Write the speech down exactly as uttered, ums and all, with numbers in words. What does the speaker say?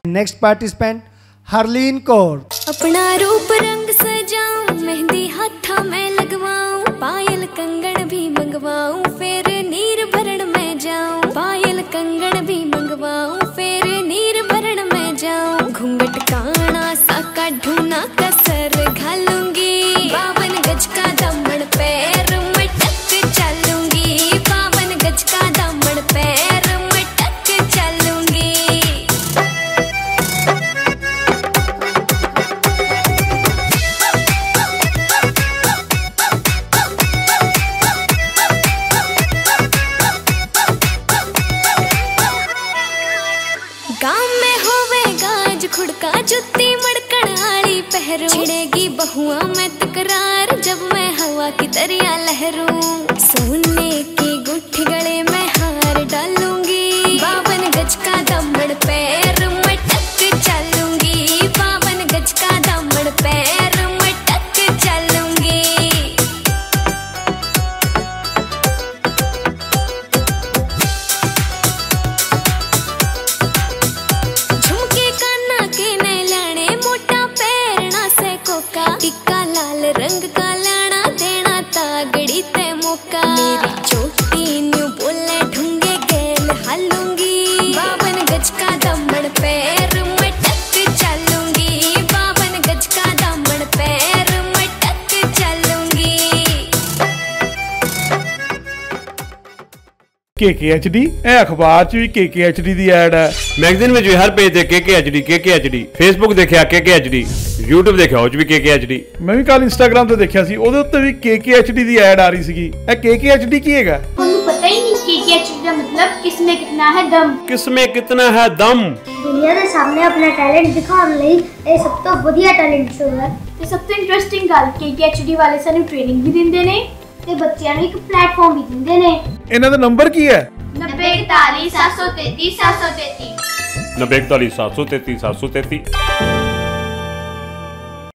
Next participant Harleen Kaur. अपना रूप रंग सजाऊं, मेहंदी हाथा में लगवाऊं, पायल कंगन भी मंगवाऊं, फिर नीर भरण में जाऊं। पायल कंगन भी मंगवाऊं, फिर नीर भरण में जाऊं। घूंघट काना सा काढूं ना कसर घालूंगी, बावन गज का दामन पैर में टक चलूंगी। बावन गज का दामन पैर में टक चलूंगी। गाँव में होवेगा आज खुड़का, जुत्ती मड़कण आली पहरू। छिड़ेगी बहुआ में तकरार, जब मैं हवा की दरिया लहरूं। सोने की गुठी गले में हार डालूंगी, बावन गज का दामन पैर में टक चलूंगी। बावन गज का दामन पैर में टक चलूंगी। झुमके काना के नए लाने, मोटा पैरना से कोका। टिक्का लाल रंग का लाना, देना तागड़ी ते मौका। मेरी चोटी न्यू बोले ढूंगे गेल हालूंगी, बावन गज का दामन पैर में टक चलूंगी। बावन गज का दामन पैर में टक चलूंगी। के के एच डी ए अखबार च भी के के एच डी दी एड है, मैगजीन में जो हर पेज ते के के एच डी के के एच डी, फेसबुक देखिया के के एच डी, यूट्यूब देखिया ਉਹ 'ਚ ਵੀ के के एच डी। मैं भी कल इंस्टाग्राम ਤੇ ਦੇਖਿਆ ਸੀ, ਉਹਦੇ ਉੱਤੇ ਵੀ के के एच डी ਦੀ ਐਡ ਆ ਰਹੀ ਸੀਗੀ। ਇਹ के के एच डी ਕੀ ਹੈਗਾ? ਤੁਹਾਨੂੰ ਪਤਾ ਹੀ ਨਹੀਂ के के एच डी ਦਾ ਮਤਲਬ ਕਿਸਮੇ ਕਿਤਨਾ ਹੈ ਦਮ। किसमें कितना है दम। ਦੁਨੀਆ ਦੇ ਸਾਹਮਣੇ ਆਪਣਾ ਟੈਲੈਂਟ ਦਿਖਾਉਣ ਲਈ ਇਹ ਸਭ ਤੋਂ ਵਧੀਆ ਟੈਲੈਂਟ ਸ਼ੋ ਹੈ। ਤੇ ਸਭ ਤੋਂ ਇੰਟਰਸਟਿੰਗ ਗੱਲ के के एच डी ਵਾਲੇ ਸਾਨੂੰ ਟ੍ਰੇਨਿੰਗ ਵੀ ਦਿੰਦੇ ਨੇ ਤੇ ਬੱਚਿਆਂ ਨੂੰ ਇੱਕ ਪਲੇਟਫਾਰਮ ਵੀ ਦਿੰਦੇ ਨੇ। ਇਹਨਾਂ ਦਾ ਨੰਬਰ ਕੀ ਹੈ? नब्बे इकतालीस सात सौ तैतीस सात सौ तैतीस नब्बे इकतालीस सात सौ तैतीस सात सौ तैतीस।